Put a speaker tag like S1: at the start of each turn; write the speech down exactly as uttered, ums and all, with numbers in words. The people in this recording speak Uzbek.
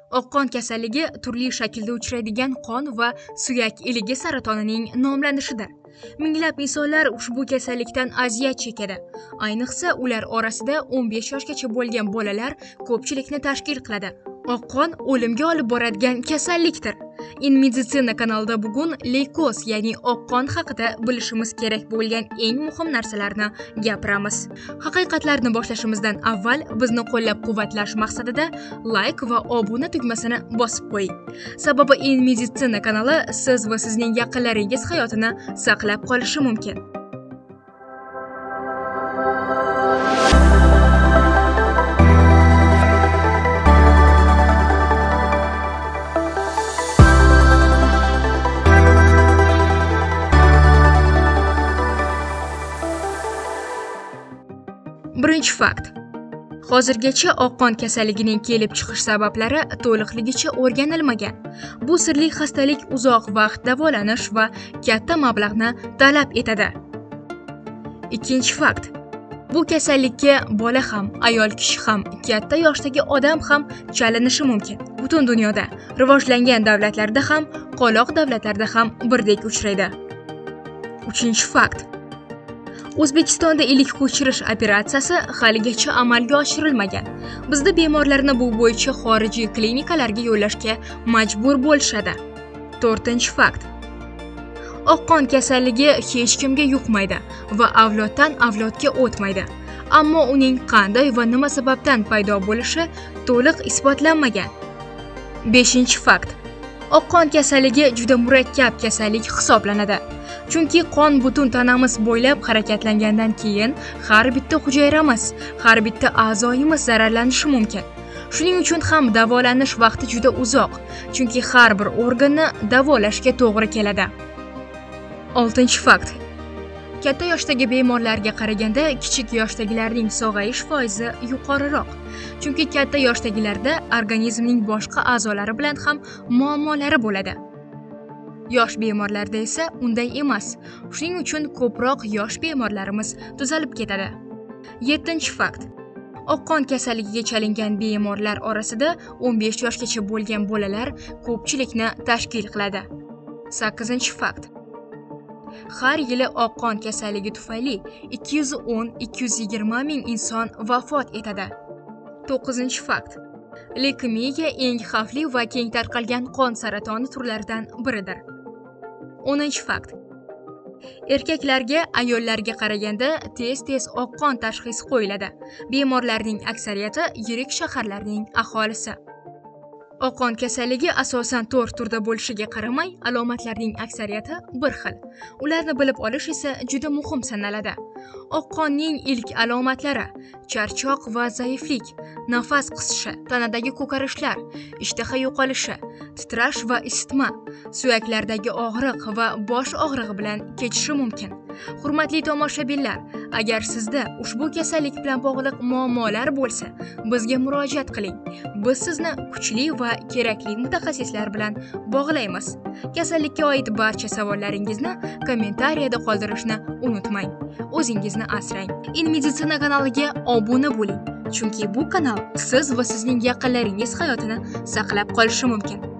S1: Oq qon kasalligi turli shaklda uchraydigan qon va suyak iligi saratonining nomlanishidir. Minglab insonlar ushbu kasallikdan aziyat chekadi. Ayniqsa, ular orasida o'n besh yoshgacha bo'lgan bolalar ko'pchilikni tashkil qiladi. Oq qon o'limga olib boradigan kasallikdir. In Meditsina kanalida bugun leykoz, ya'ni oq qon haqida bilishimiz kerak bo'lgan eng muhim narsalarni gapiramiz. Haqiqatlarni boshlashimizdan avval bizni qo'llab-quvvatlash maqsadida like va obuna tugmasini bosib qo'ying. Sababi In Meditsina kanali siz va sizning yaqinlaringiz hayotini saqlab qolishi mumkin. Birinchi fakt. Hozirgacha oq qon kasalligining kelib chiqish sabablari to'liqligicha o'rganilmagan. Bu sirli xastalik uzoq vaqt davolanish va katta mablag'ni talab etadi. Ikkinchi fakt. Bu kasallikka bola ham, ayol kishi ham, katta yoshdagi odam ham chalinishi mumkin. Butun dunyoda, rivojlangan davlatlarda ham, qoloq davlatlarda ham birdek uchraydi. Uchinchi fakt. O'zbekistonda ilik ko'chirish operatsiyasi haligacha amalga oshirilmagan. Bizda bemorlarni bu bo'yicha xorijiy klinikalarga yo'llashga majbur bo'lishadi. To'rtinchi fakt. Oq qon kasalligi hech kimga yuqmaydi va avloddan avlodga o'tmaydi. Ammo uning qanday va nima sababdan paydo bo'lishi to'liq isbotlanmagan. Beshinchi fakt. Oq qon kasalligi juda murakkab kasallik hisoblanadi. Chunki qon butun tanamiz bo'ylab harakatlangandan keyin har bitta hujayramiz, har bitta a'zoyimiz zararlanishi mumkin. Shuning uchun ham davolanish vaqti juda uzoq, chunki har bir organni davolashga to'g'ri keladi. Oltinchi fakt. Katta yoshdagi bemorlarga qaraganda kichik yoshdagilarning sog'ayish foizi yuqoriroq. Chunki katta yoshdagilarda organizmning boshqa a'zolari bilan ham muammolari bo'ladi. Yosh bemorlarda esa unday emas. Shuning uchun ko'proq yosh bemorlarimiz tuzalib ketadi. Yettinchi fakt. Oq qon kasalligiga chalingan bemorlar orasida o'n besh yoshgacha bo'lgan bolalar ko'pchilikni tashkil qiladi. Sakkizinchi fakt. Har yili oq qon kasalligi tufayli ikki yuz o'n ikki yuz yigirma ming inson vafot etadi. To'qqizinchi fakt. Leykemiya eng xavfli va keng tarqalgan qon saratoni turlaridan biridir. O'ninchi fakt. Erkaklarga ayollarga qaraganda tez-tez oq qon tashxisi qo'yiladi. Bemorlarning aksariyati yirik shaharlarning aholisi. Oq qon kasalligi asosan to'rt turda bo'lishiga qaramay, alomatlarning aksariyati bir xil. Ularni bilib olish esa juda muhim sanaladi. Oq qonning ilk alomatlari: charchoq va zaiflik, nafas qisishi, tanadagi ko'karishlar, ishtaha yo'qolishi, titrash va isitma, suyaklardagi og'riq va bosh og'rig'i bilan kechishi mumkin. Hurmatli tomoshabinlar, agar sizda ushbu kasallik bilan bog'liq muammolar bo'lsa, bizga murojaat qiling. Biz sizni kuchli va kerakli mutaxassislar bilan bog'laymiz. Kasallikka oid barcha savollaringizni kommentariyada qoldirishni unutmang. O'zingizni asrang. In Meditsina kanaliga obuna bo'ling, chunki bu kanal siz va sizning yaqinlaringiz hayotini saqlab qolishi mumkin.